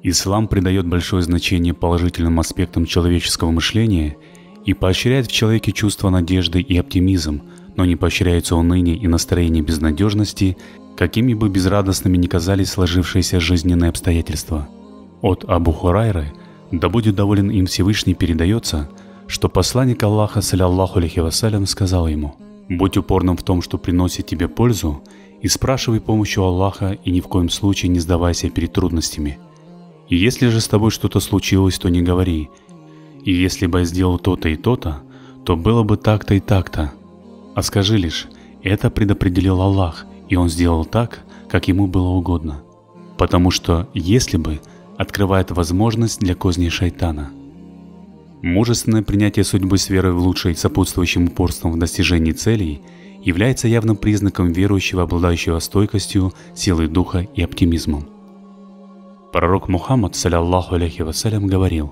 Ислам придает большое значение положительным аспектам человеческого мышления и поощряет в человеке чувство надежды и оптимизм, но не поощряется уныние и настроение безнадежности, какими бы безрадостными ни казались сложившиеся жизненные обстоятельства. От Абу Хурайры, да будет доволен им Всевышний, передается, что посланник Аллаха, салляллаху алейхи вассалям, сказал ему: «Будь упорным в том, что приносит тебе пользу, и спрашивай помощи у Аллаха, и ни в коем случае не сдавайся перед трудностями. И если же с тобой что-то случилось, то не говори: и если бы я сделал то-то и то-то, то было бы так-то и так-то. А скажи лишь: это предопределил Аллах, и Он сделал так, как Ему было угодно». Потому что «если бы» открывает возможность для козней шайтана. Мужественное принятие судьбы с верой в лучшее и сопутствующим упорством в достижении целей является явным признаком верующего, обладающего стойкостью, силой духа и оптимизмом. Пророк Мухаммад, салляллаху алейхи вассалям, говорил: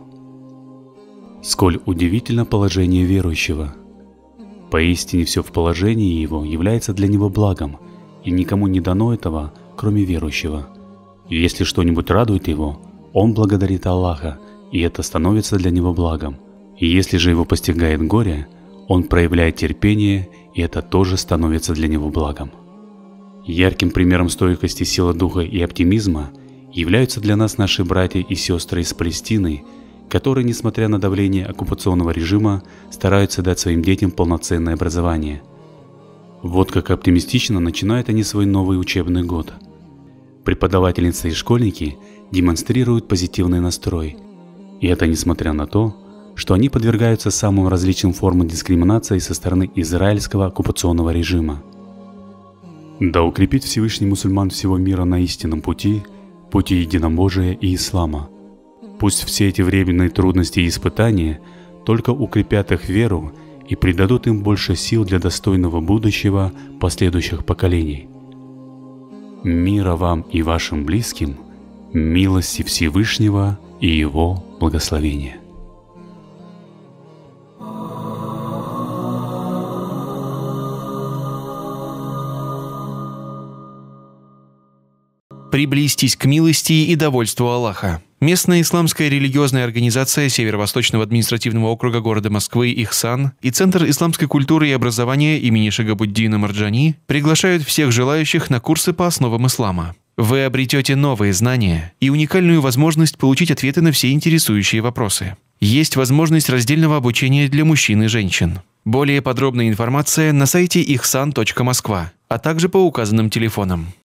«Сколь удивительно положение верующего! Поистине все в положении его является для него благом, и никому не дано этого, кроме верующего. И если что-нибудь радует его, он благодарит Аллаха, и это становится для него благом. И если же его постигает горе, он проявляет терпение, и это тоже становится для него благом». Ярким примером стойкости, силы духа и оптимизма являются для нас наши братья и сестры из Палестины, которые, несмотря на давление оккупационного режима, стараются дать своим детям полноценное образование. Вот как оптимистично начинают они свой новый учебный год. Преподавательницы и школьники демонстрируют позитивный настрой, и это несмотря на то, что они подвергаются самым различным формам дискриминации со стороны израильского оккупационного режима. Да укрепит Всевышний мусульман всего мира на истинном пути, пути единобожия и ислама. Пусть все эти временные трудности и испытания только укрепят их веру и придадут им больше сил для достойного будущего последующих поколений. Мира вам и вашим близким, милости Всевышнего и Его благословения. Приблизьтесь к милости и довольству Аллаха. Местная исламская религиозная организация Северо-Восточного административного округа города Москвы «Ихсан» и Центр исламской культуры и образования имени Шагабуддина Марджани приглашают всех желающих на курсы по основам ислама. Вы обретете новые знания и уникальную возможность получить ответы на все интересующие вопросы. Есть возможность раздельного обучения для мужчин и женщин. Более подробная информация на сайте ihsan.moskva, а также по указанным телефонам.